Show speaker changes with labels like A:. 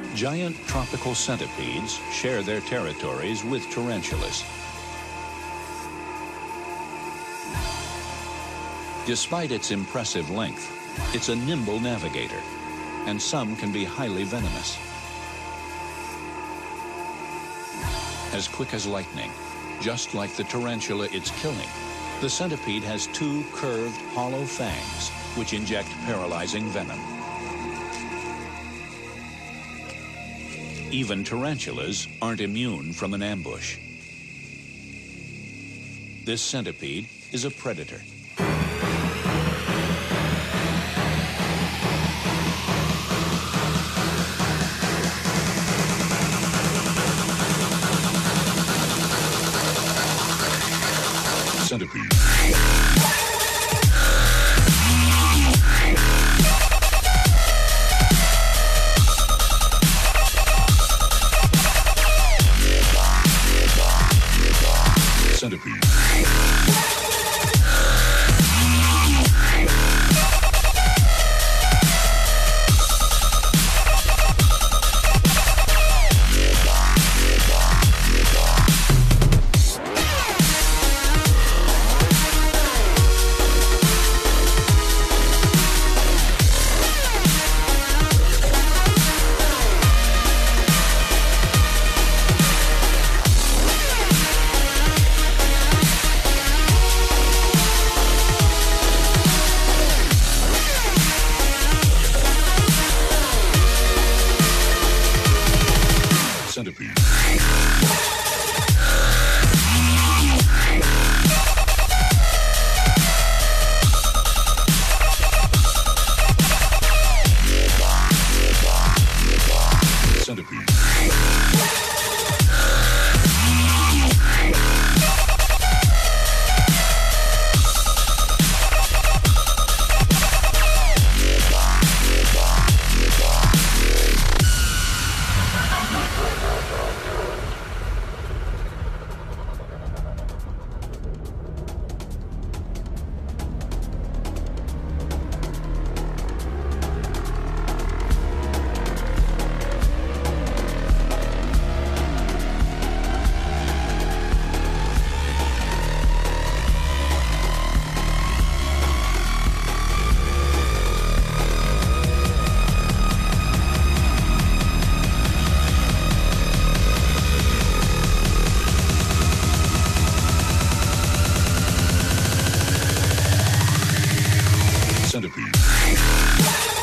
A: Giant tropical centipedes share their territories with tarantulas. Despite its impressive length, it's a nimble navigator, and some can be highly venomous. As quick as lightning, just like the tarantula it's killing, the centipede has two curved, hollow fangs which inject paralyzing venom. Even tarantulas aren't immune from an ambush. This centipede is a predator. Centipede. Centipede. Centipede. Centipede. Centipede.